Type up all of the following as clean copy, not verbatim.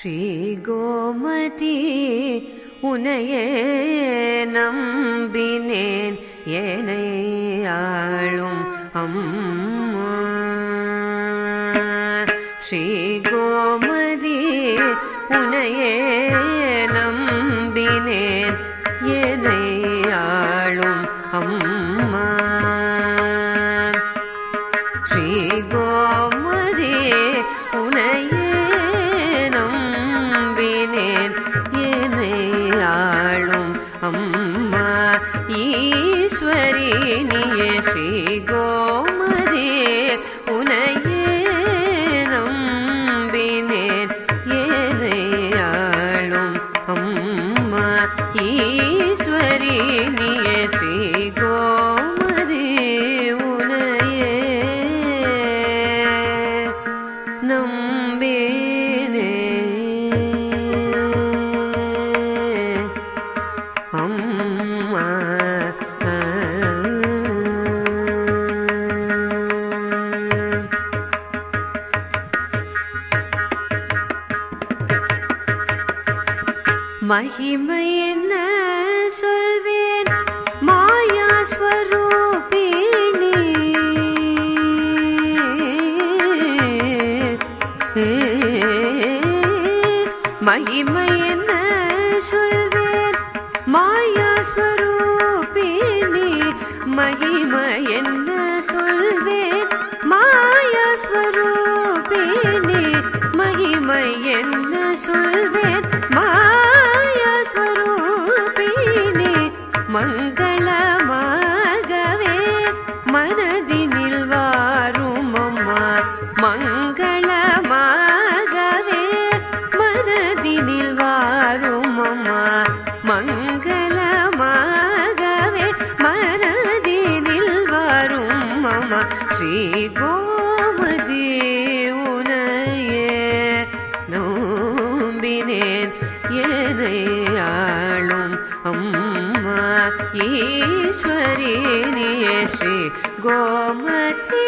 श्री गोमती उनये नंबिनेन येनै आळुम अम्मा श्री गोमती उनये नंबिनेन येनै आळुम अम्मा श्री गोमती उनये अम्मा ईश्वरी निये श्री गोमती उनये नंबिनेन येनै आळुम अम्मा ईश्वरी निये श्री गोमती उनये नंबिनेन महिमै என்ன சொல்வேன் மாயா ஸ்வரூபிணி महिमै என்ன சொல்வேன் மாயா ஸ்வரூபிணி महिमै என்ன சொல்வேன் மாயா ஸ்வரூபிணி महिमै என்ன சொல்வேன் स्वरूपिणी मंगलमागवे मनदिनिल वारुमम्मा मंगलमागवे मनदिनिल वारुमम्मा मंगलमागवे मनदिनिल वारुमम्मा श्री गोमती उनये नंबिनेन येनै आळुम अम्मा ईश्वरी निये श्री गोमती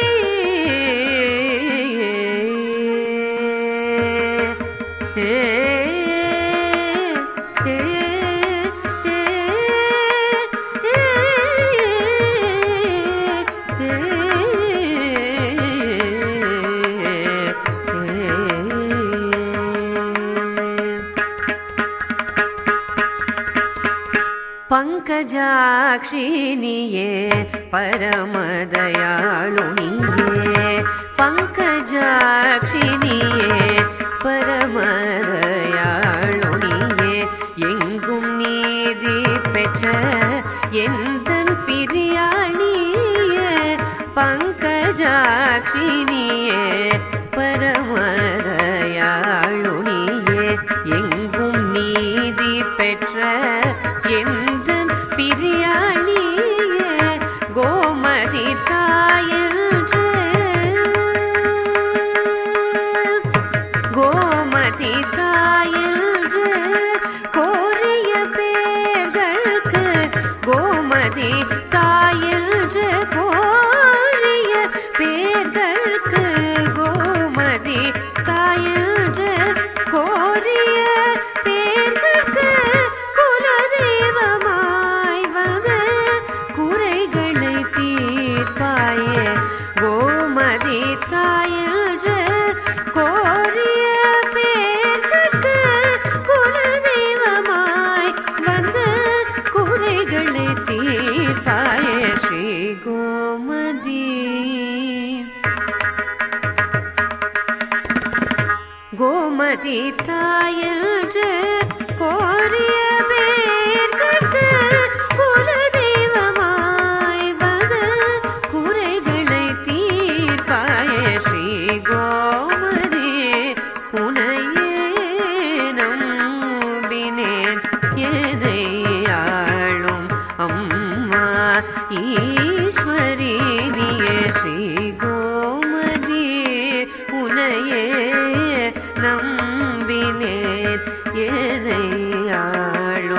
पंकजाक्षिनिये परमदयालुनिये पंकजाक्षिनिये परमदयालुनिये एंगुम नीதி பெற்ற எந்தன் பிரியாணியே पंकजाक्षिनिये परमदयालुनिये एंगुम नीதி பெற்ற எந்தன் பிரியாணியே கோமதி தாயென்று கோமதி தாயென்று கோரிய பேர்களுக்கு கோமதி தாயென்று கோரிய பேர்களுக்கு கோமதி தாயென்று கோரிய பேர்களுக்கு குலதெய்வமாய் வந்து குறைகளை தீர்ப்பாயே கோமதி தாயென்று கோரிய பேர்களுக்கு குலதெய்வமாய் வந்து குறைகளை தீர்ப்பாயே ஸ்ரீ கோமதி கோமதி தாயென்று கோரிய பேர்களுக்கு குலதெய்வமாய் வந்து குறைகளை தீர்ப்பாயே ஸ்ரீ கோமதி உனையே நம்பினேன் येनै आळुम अम्मा ईश्वरी निये श्री गोमती उनये नंबिनेन येनै आळुम